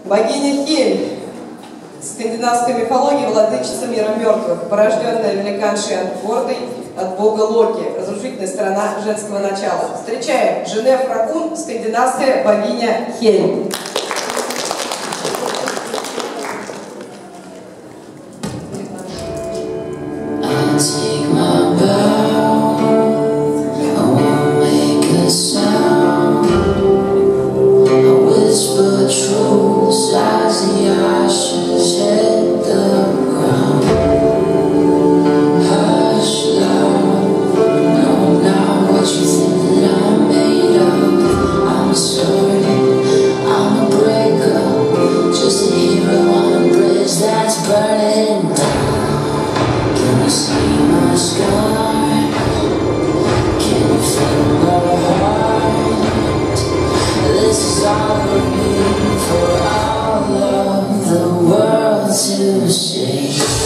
Богиня Хель, скандинавской мифологии владычица мира мертвых, порожденная великаншей Ангвардой от бога Локи, разрушительная сторона женского начала. Встречаем Женев Ракун, скандинавская богиня Хель. To see